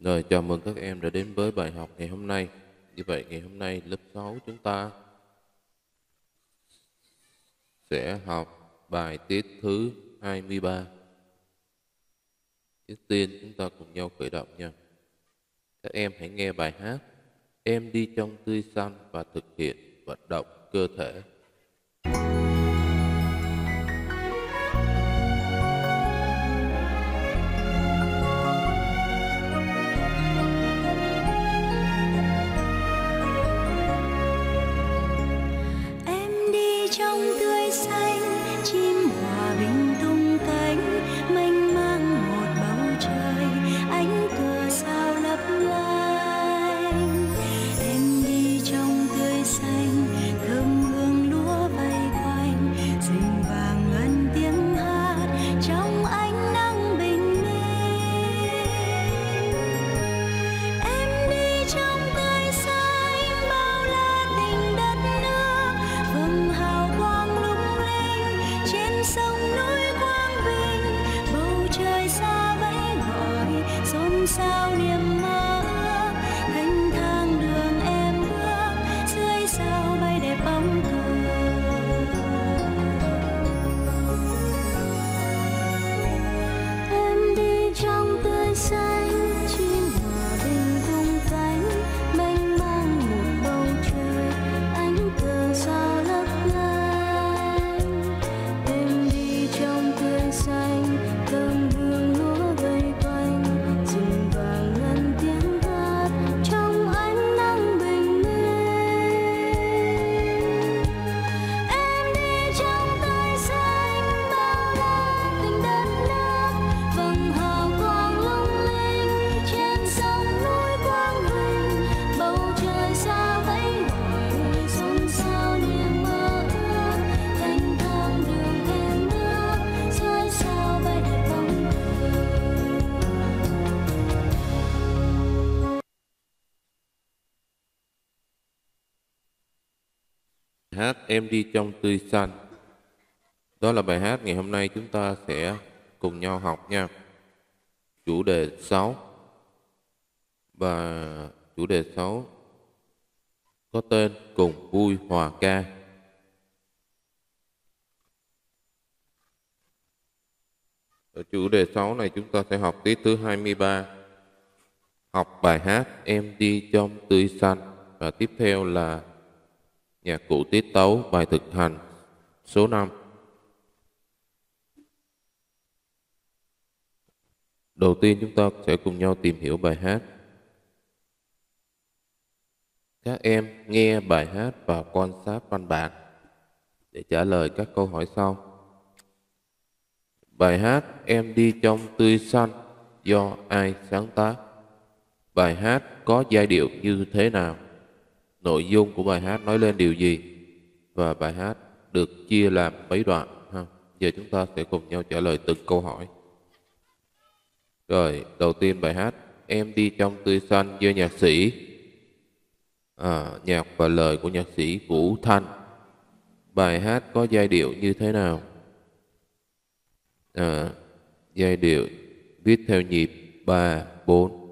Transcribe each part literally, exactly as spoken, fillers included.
Rồi, chào mừng các em đã đến với bài học ngày hôm nay. Như vậy, ngày hôm nay lớp sáu chúng ta sẽ học bài tiết thứ hai mươi ba. Trước tiên chúng ta cùng nhau khởi động nha. Các em hãy nghe bài hát Em đi trong tươi xanh và thực hiện vận động cơ thể. Em đi trong tươi xanh, chim hòa bình tung cánh, mênh mang một bầu trời, ánh cờ sao lấp lánh. Em đi trong tươi xanh, thơm hương lúa vây quanh, rình vàng ngân tiếng hát trong ánh nắng bình minh. Em đi trong tươi xanh, bao la tình đất nước, vầng hào quang lung linh trên sông núi quang vinh, bầu trời xa vẫy gọi xôn xao niềm mơ ước, thanh thang đường em bước dưới sao bay đẹp bóng cờ. Em đi trong tươi xanh, chim hòa bình tung cánh, mênh mang một bầu trời, ánh cờ sao lấp lánh. Em đi trong tươi xanh, thơm hương lúa vây quanh, rình vàng ngân tiếng hát trong ánh nắng bình minh. Em đi trong tươi xanh, bao la tình đất nước, vầng hào quang lung linh trên sông núi quang vinh, bầu trời xa vẫy gọi xôn xao niềm mơ ước, thanh thang đường em bước dưới sao bay đẹp bóng cờ. Bài hát Em đi trong tươi xanh. Đó là bài hát ngày hôm nay chúng ta sẽ cùng nhau học nha. Chủ đề sáu. Và chủ đề sáu có tên Cùng vui hòa ca. Ở chủ đề sáu này chúng ta sẽ học tiết thứ hai mươi ba. Học bài hát Em đi trong tươi xanh. Và tiếp theo là nhạc cụ tiết tấu bài thực hành số năm. Đầu tiên chúng ta sẽ cùng nhau tìm hiểu bài hát. Các em nghe bài hát và quan sát văn bản để trả lời các câu hỏi sau. Bài hát Em đi trong tươi xanh do ai sáng tác? Bài hát có giai điệu như thế nào? Nội dung của bài hát nói lên điều gì? Và bài hát được chia làm mấy đoạn? Ha? Giờ chúng ta sẽ cùng nhau trả lời từng câu hỏi. Rồi, đầu tiên bài hát Em đi trong tươi xanh do nhạc sĩ à, nhạc và lời của nhạc sĩ Vũ Thanh. Bài hát có giai điệu như thế nào? À, giai điệu viết theo nhịp ba bốn.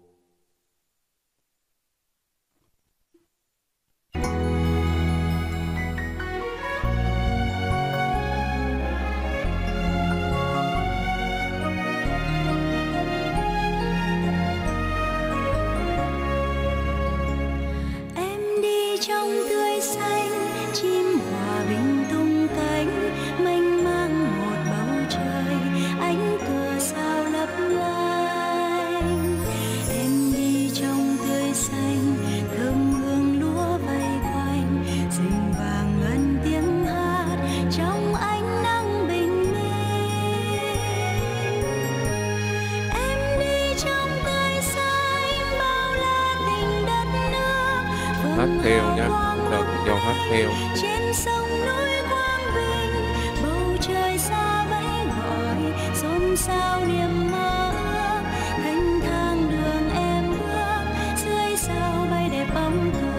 Em đi trong tươi xanh, chim hòa bình tung cánh, mênh mang một bầu trời, ánh cờ sao lấp lánh. Em đi trong tươi xanh, thơm hương lúa vây quanh, rình vàng ngân tiếng hát trong ánh nắng bình minh. Em đi trong tươi xanh, bao la tình đất nước, Hát theo nhé, chúng ta cùng nhau hát theo. trên sông núi quang vinh, bầu trời xa vẫy gọi xôn xao niềm mơ ước, thanh thang đường em bước dưới sao bay đẹp bóng cờ.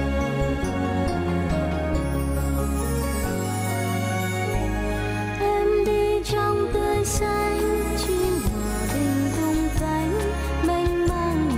Em đi trong tươi xanh, chim hòa bình tung cánh, mênh mang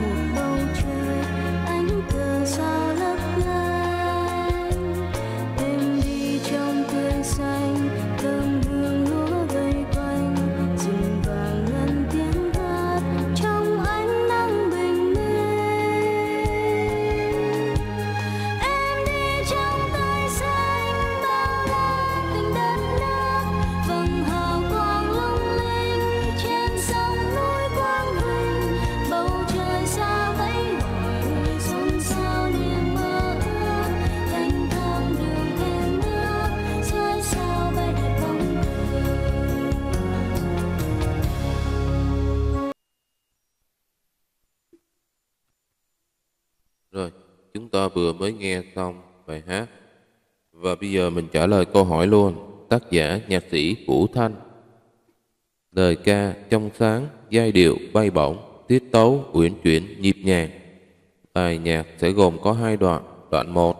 chúng ta vừa mới nghe xong bài hát và bây giờ mình trả lời câu hỏi luôn. Tác giả nhạc sĩ Vũ Thanh. Lời ca trong sáng, giai điệu bay bổng, tiết tấu uyển chuyển nhịp nhàng. Bài nhạc sẽ gồm có hai đoạn. Đoạn một,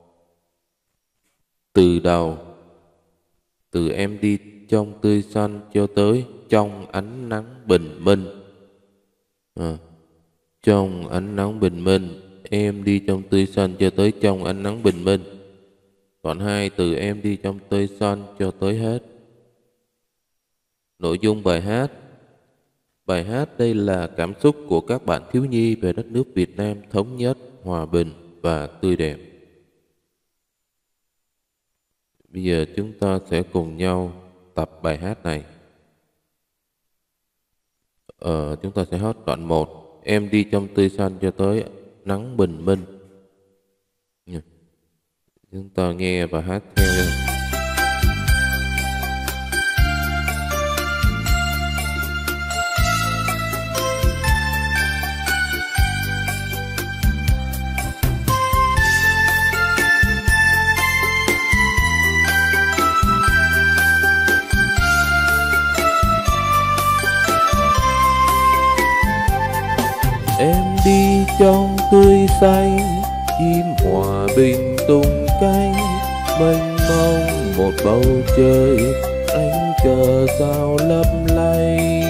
từ đầu, từ em đi trong tươi xanh cho tới trong ánh nắng bình minh. À, trong ánh nắng bình minh, em đi trong tươi xanh cho tới trong ánh nắng bình minh. Đoạn hai, từ em đi trong tươi xanh cho tới hết. Nội dung bài hát. Bài hát đây là cảm xúc của các bạn thiếu nhi về đất nước Việt Nam thống nhất, hòa bình và tươi đẹp. Bây giờ chúng ta sẽ cùng nhau tập bài hát này. Ờ, chúng ta sẽ hát đoạn một, em đi trong tươi xanh cho tới nắng bình minh. Chúng ta nghe và hát theo nha. Em đi trong tươi xanh, chim hòa bình tung cánh, mênh mông một bầu trời, ánh cờ sao lấp lánh.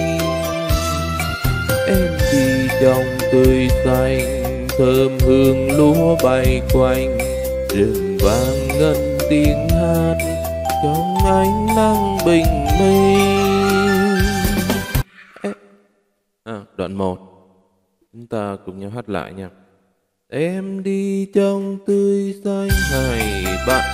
Em đi trong tươi xanh, thơm hương lúa bay quanh, rừng vang ngân tiếng hát trong ánh nắng bình minh. À, đoạn một. Chúng ta cùng nhau hát lại nha. Em đi trong tươi xanh, hai bạn.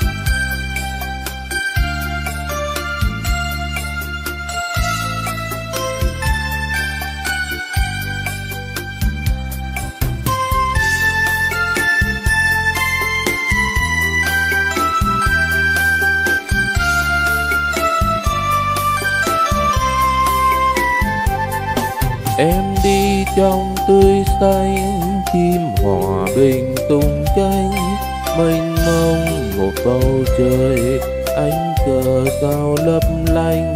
Em đi trong tươi xanh, chim hòa bình tung cánh, mênh mông một bầu trời, ánh cờ sao lấp lánh.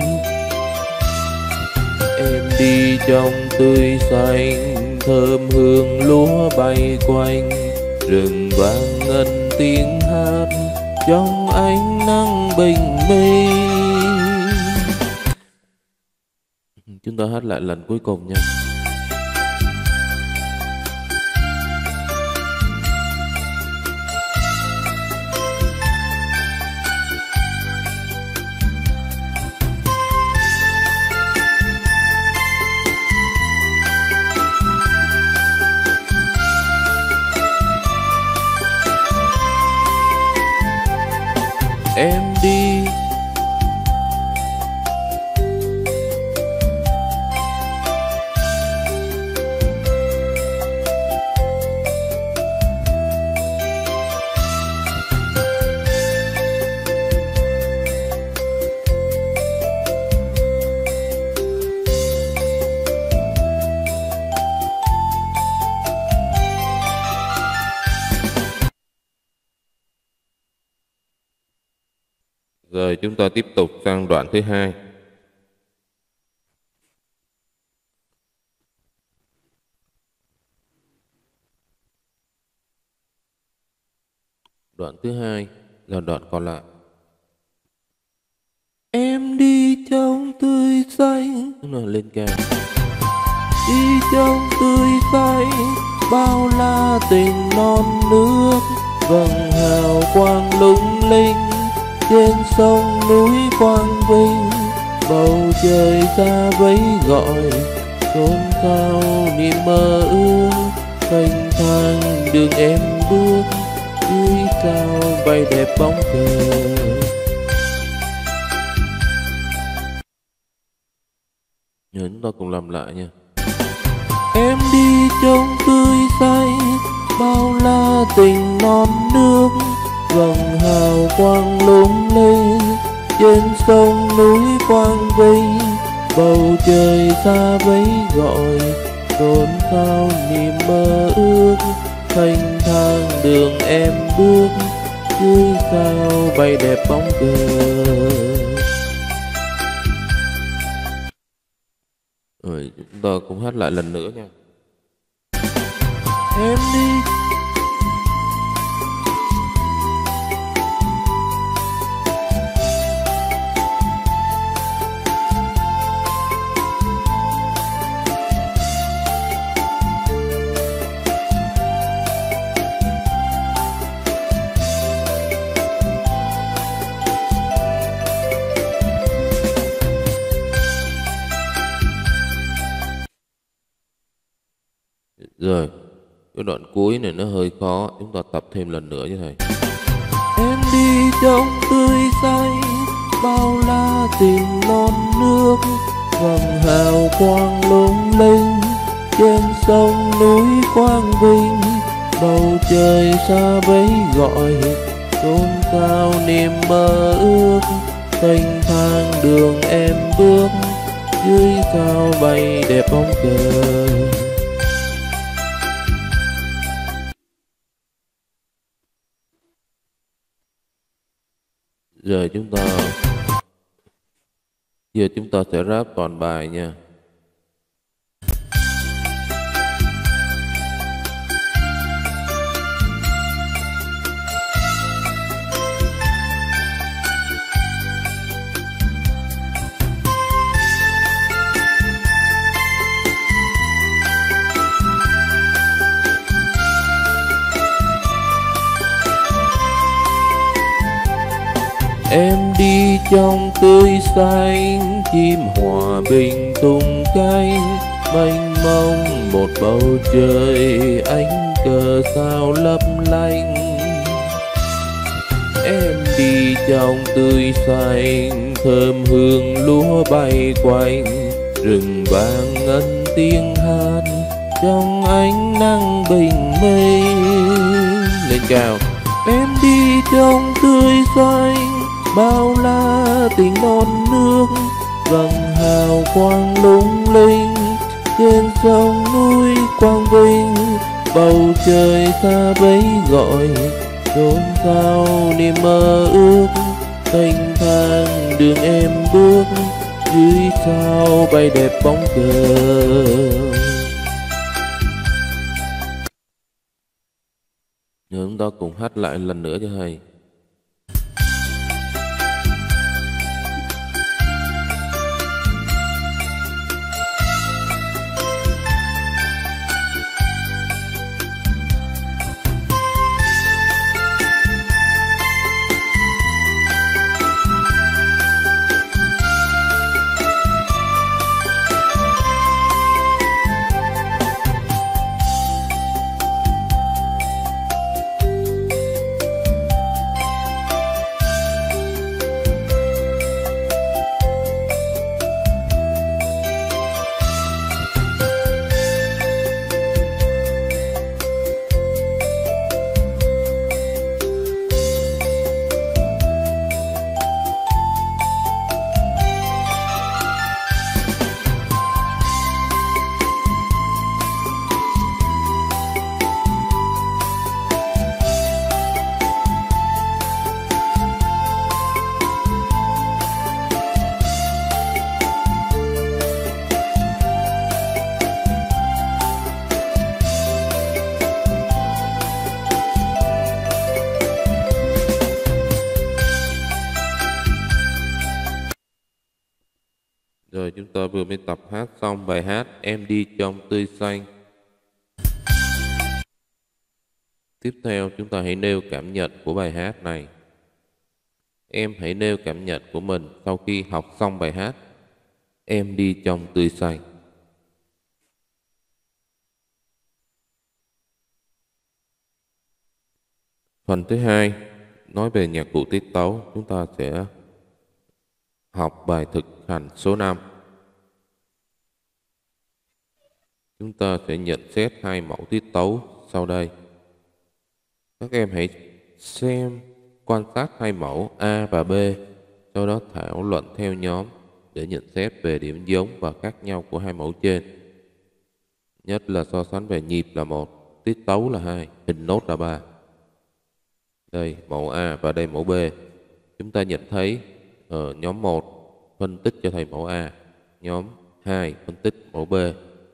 Em đi trong tươi xanh, thơm hương lúa bay quanh, rừng vang ngân tiếng hát trong ánh nắng bình minh. Chúng ta hát lại lần cuối cùng nha. Em đi Rồi chúng ta tiếp tục sang đoạn thứ hai. Đoạn thứ hai là đoạn còn lại. Em đi trong tươi xanh, nó lên cao. Đi trong tươi xanh, bao la tình non nước, vầng hào quang lung linh. Trên sông núi quang vinh, bầu trời xa vẫy gọi, xôn xao niềm mơ ước, thanh thang đường em bước, dưới sao bay đẹp bóng cờ. Nhớ chúng ta cùng làm lại nha. Em đi trong tươi xanh, bao la tình non nước, vầng hào quang lung linh. Trên sông núi quang vinh, bầu trời xa vẫy gọi, xôn xao niềm mơ ước, Thanh thang đường em bước, dưới sao bay đẹp bóng cờ. Rồi chúng ta cũng hát lại lần nữa nha. Em đi rồi, cái đoạn cuối này nó hơi khó, chúng ta tập thêm lần nữa như thầy. Em đi trong tươi xanh, bao la tình non nước, vầng hào quang lung linh, trên sông núi quang vinh, bầu trời xa bấy gọi, chốn cao niềm mơ ước, thanh thang đường em bước, dưới sao bay đẹp bóng cờ. Giờ chúng ta Giờ chúng ta sẽ rap toàn bài nha. Em đi trong tươi xanh, chim hòa bình tung cánh, mênh mông một bầu trời, ánh cờ sao lấp lánh. Em đi trong tươi xanh, thơm hương lúa bay quanh, rừng vàng ngân tiếng hát, trong ánh nắng bình minh. Lên cao. Em đi trong tươi xanh, bao la tình non nước, vầng hào quang lung linh, trên sông núi quang vinh, bầu trời xa bấy gọi, chốn sao niềm mơ ước, thanh thang đường em bước, dưới sao bay đẹp bóng cờ. Nhớ chúng ta cùng hát lại lần nữa cho thầy. Rồi chúng ta vừa mới tập hát xong bài hát Em đi trong tươi xanh. Tiếp theo chúng ta hãy nêu cảm nhận của bài hát này. Em hãy nêu cảm nhận của mình sau khi học xong bài hát Em đi trong tươi xanh. Phần thứ hai nói về nhạc cụ tiết tấu, chúng ta sẽ học bài thực hành số năm. Chúng ta sẽ nhận xét hai mẫu tiết tấu sau đây. Các em hãy xem, quan sát hai mẫu A và B, sau đó thảo luận theo nhóm để nhận xét về điểm giống và khác nhau của hai mẫu trên. Nhất là so sánh về nhịp là một, tiết tấu là hai, hình nốt là ba. Đây mẫu A và đây mẫu B. Chúng ta nhận thấy ở nhóm một phân tích cho thầy mẫu A, nhóm hai phân tích mẫu B.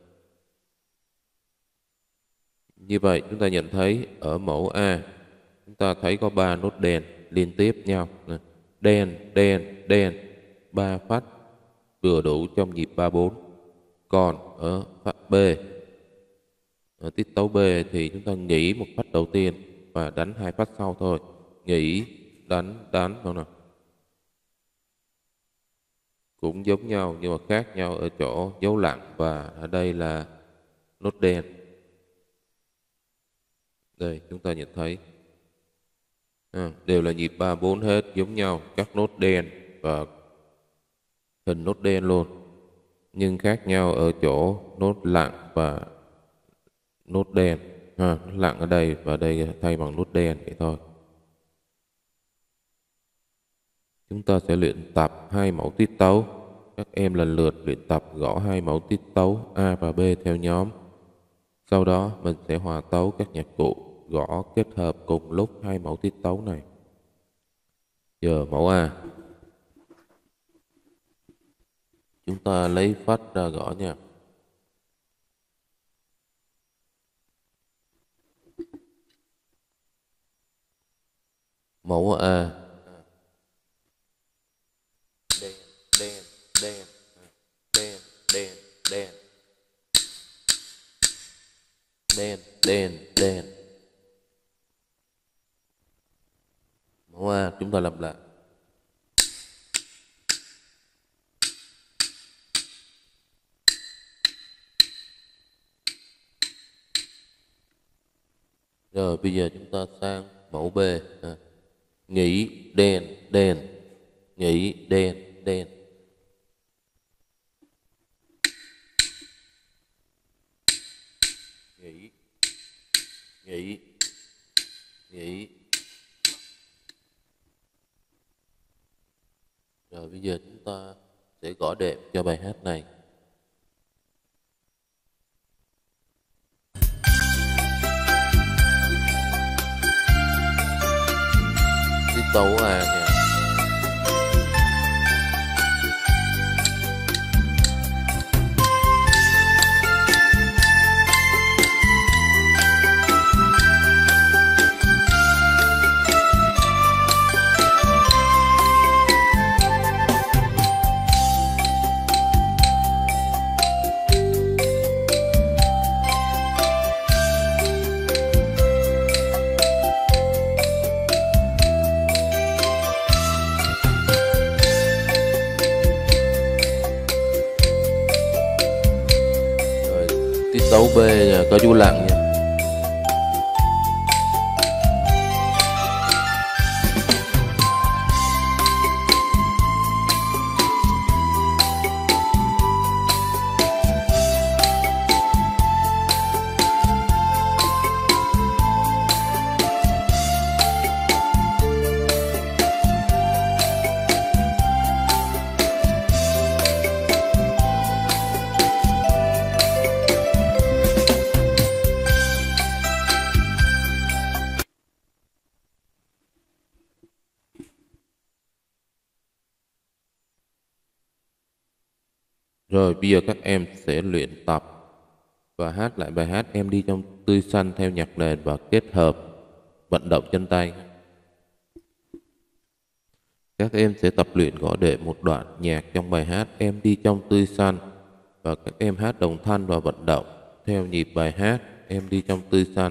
Như vậy chúng ta nhận thấy ở mẫu A chúng ta thấy có ba nốt đen liên tiếp nhau, đen đen đen, ba phát vừa đủ trong nhịp ba bốn. Còn ở phát B, ở tiết tấu B thì chúng ta nghỉ một phát đầu tiên và đánh hai phát sau thôi, nghỉ đánh đánh không nào. Cũng giống nhau nhưng mà khác nhau ở chỗ dấu lặng và ở đây là nốt đen. Đây chúng ta nhận thấy à, đều là nhịp ba bốn hết, giống nhau, các nốt đen và hình nốt đen luôn, nhưng khác nhau ở chỗ nốt lặng và nốt đen. À, lặng ở đây và đây thay bằng nốt đen vậy thôi. Chúng ta sẽ luyện tập hai mẫu tiết tấu. Các em lần lượt luyện tập gõ hai mẫu tiết tấu A và B theo nhóm. Sau đó mình sẽ hòa tấu các nhạc cụ gõ kết hợp cùng lúc hai mẫu tiết tấu này. Giờ mẫu A, chúng ta lấy phách ra gõ nha. Mẫu A, đen đen đen đen đen đen đen đen đen. Mẫu A chúng ta làm lại. Rồi bây giờ chúng ta sang mẫu B. À, nghỉ đen đen, nghỉ đen đen. Nghỉ nghỉ nghỉ. Rồi bây giờ chúng ta sẽ gõ đệm cho bài hát này. Tiết tấu A nha. Tấu B nha, có chú lặng nha. Rồi bây giờ các em sẽ luyện tập và hát lại bài hát Em Đi Trong Tươi Xanh theo nhạc nền và kết hợp vận động chân tay. Các em sẽ tập luyện gõ đệm một đoạn nhạc trong bài hát Em Đi Trong Tươi Xanh và các em hát đồng thanh và vận động theo nhịp bài hát Em Đi Trong Tươi Xanh.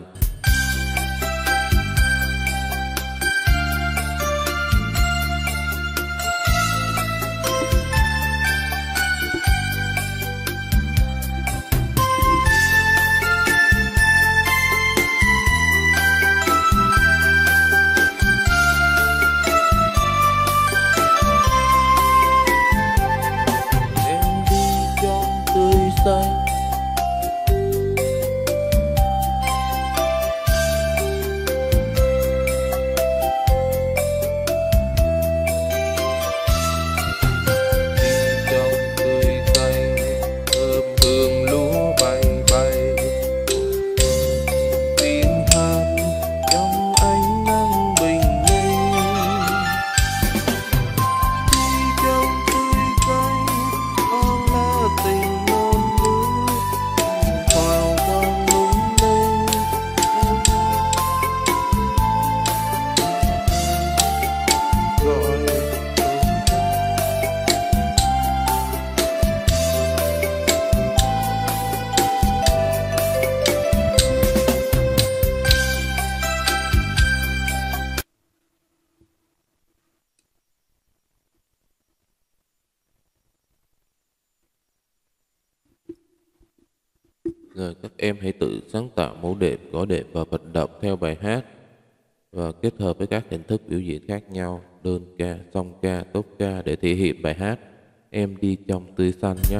Mời các em hãy tự sáng tạo mẫu đệm, gõ đệm và vận động theo bài hát và kết hợp với các hình thức biểu diễn khác nhau, đơn ca, song ca, tốp ca để thể hiện bài hát Em đi trong tươi xanh nhé.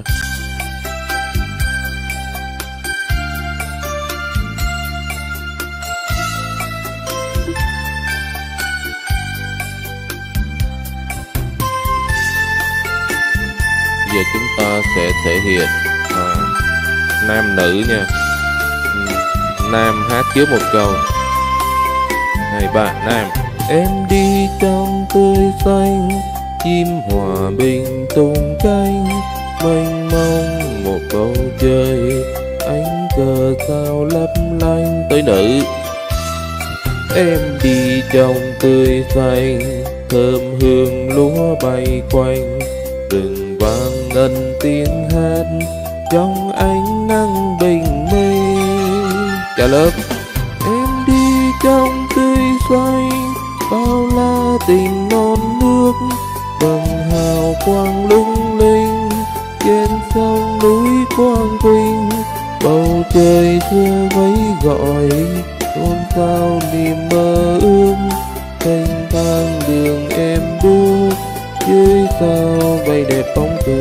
Bây giờ chúng ta sẽ thể hiện à, nam nữ nha. Nam hát trước một câu. Hai bạn nam. Em đi trong tươi xanh, chim hòa bình tung cánh, mênh mông một bầu trời, ánh cờ sao lấp lánh. Tới nữ. Em đi trong tươi xanh, thơm hương lúa bay quanh, rừng vang ngân tiếng hát trong ánh nắng bình minh. Cả lớp. Em đi trong tươi xanh, bao la tình non nước, bằng hào quang lung linh, trên sông núi quang vinh, bầu trời xưa vẫy gọi, xôn xao niềm mơ ước, thanh thang đường em bước, dưới sao bay đẹp bóng cờ.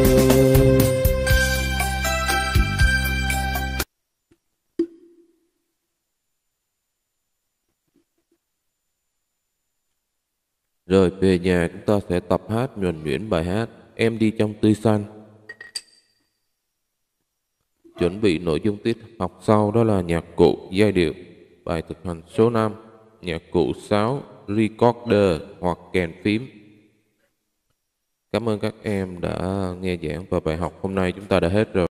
Rồi về nhà chúng ta sẽ tập hát nhuần nhuyễn bài hát Em đi trong tươi xanh. Chuẩn bị nội dung tiết học sau đó là nhạc cụ, giai điệu. Bài thực hành số năm, nhạc cụ sáo, recorder hoặc kèn phím. Cảm ơn các em đã nghe giảng và bài học hôm nay chúng ta đã hết rồi.